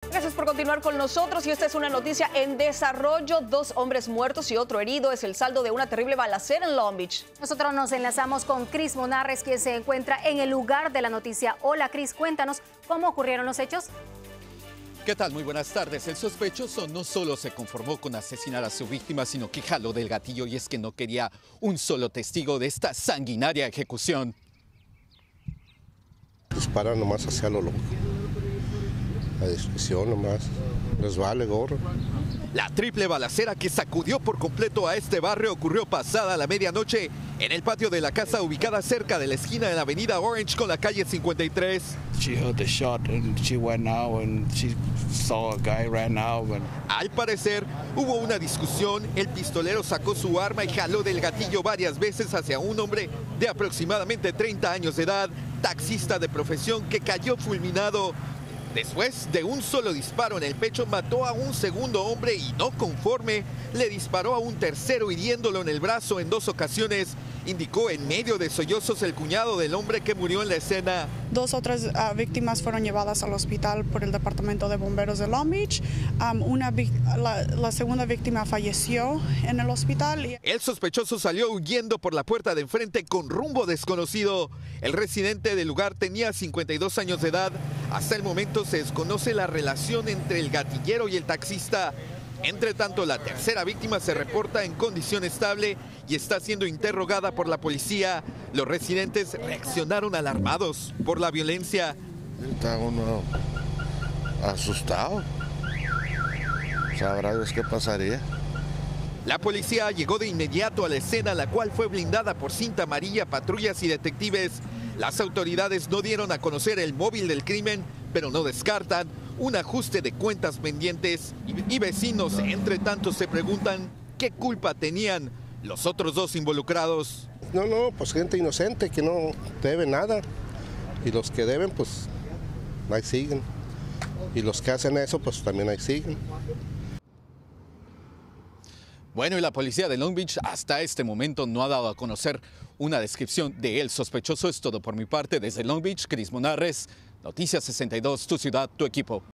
Gracias por continuar con nosotros y esta es una noticia en desarrollo. 2 hombres muertos y otro herido es el saldo de una terrible balacera en Long Beach. Nosotros nos enlazamos con Cris Munarres, quien se encuentra en el lugar de la noticia. Hola Cris, cuéntanos cómo ocurrieron los hechos. ¿Qué tal? Muy buenas tardes. El sospechoso no solo se conformó con asesinar a su víctima, sino que jaló del gatillo y es que no quería un solo testigo de esta sanguinaria ejecución. Disparan nomás hacia lo loco. La discusión nomás, les vale gorro. La triple balacera que sacudió por completo a este barrio ocurrió pasada la medianoche en el patio de la casa ubicada cerca de la esquina de la avenida Orange con la calle 53. She heard the shot and she went out and she saw a guy ran out. Al parecer hubo una discusión, el pistolero sacó su arma y jaló del gatillo varias veces hacia un hombre de aproximadamente 30 años de edad, taxista de profesión que cayó fulminado. Después de un solo disparo en el pecho, mató a un segundo hombre y no conforme, le disparó a un tercero hiriéndolo en el brazo en 2 ocasiones, indicó en medio de sollozos el cuñado del hombre que murió en la escena. 2 otras víctimas fueron llevadas al hospital por el Departamento de Bomberos de Long Beach. La segunda víctima falleció en el hospital. El sospechoso salió huyendo por la puerta de enfrente con rumbo desconocido. El residente del lugar tenía 52 años de edad. Hasta el momento se desconoce la relación entre el gatillero y el taxista. Entre tanto, la tercera víctima se reporta en condición estable y está siendo interrogada por la policía. Los residentes reaccionaron alarmados por la violencia. Está uno asustado. Sabrá Dios qué pasaría. La policía llegó de inmediato a la escena, la cual fue blindada por cinta amarilla, patrullas y detectives. Las autoridades no dieron a conocer el móvil del crimen, pero no descartan un ajuste de cuentas pendientes y vecinos, entre tanto, se preguntan qué culpa tenían los otros 2 involucrados. No, pues gente inocente que no debe nada. Y los que deben, pues ahí siguen. Y los que hacen eso, pues también ahí siguen. Bueno, y la policía de Long Beach hasta este momento no ha dado a conocer una descripción de el sospechoso. Es todo por mi parte. Desde Long Beach, Cris Munarres, Noticias 62, tu ciudad, tu equipo.